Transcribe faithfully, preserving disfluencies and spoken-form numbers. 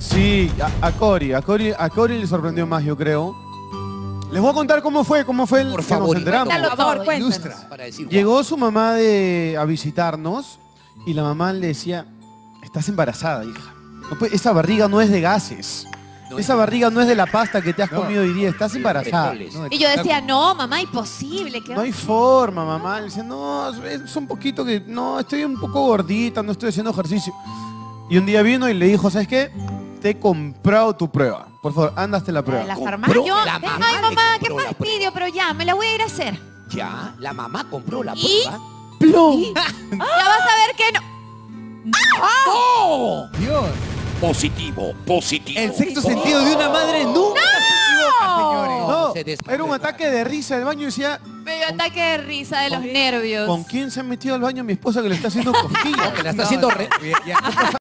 Sí, a, a Cori, a Cori, a Cori le sorprendió más, yo creo. Les voy a contar cómo fue, cómo fue el Por que favor, nos enteramos. Por favor, cuéntanos. Ilustra para decir, Llegó su mamá de, a visitarnos y la mamá le decía, estás embarazada, hija. No puede- esa barriga no es de gases. No Esa es- barriga no es de la pasta que te has No. comido hoy día, estás embarazada. frijoles. No, Y yo decía, no, mamá, imposible. ¿qué no hay forma, mamá. Le decía, no, es un poquito que, no, estoy un poco gordita, no estoy haciendo ejercicio. Y un día vino y le dijo, ¿sabes qué? Te he comprado tu prueba. Por favor, andaste la ¿De prueba. la Compró farmacia? Yo, la ay, mamá mamá, le qué compró la fastidio, pero ya, me la voy a ir a hacer. Ya, la mamá compró la ¿Y? prueba. ¡Plum! Ya vas a ver que no. ¡No! Dios. Positivo, positivo. El sexto sentido de una madre nunca se equivoca, señores. No, se desmayó era un el ataque de risa del baño y decía, Me dio ataque de risa de los nervios. ¿con quién se ha metido al baño mi esposa que le está haciendo cosquillas? Que la está haciendo re- Ya, ya.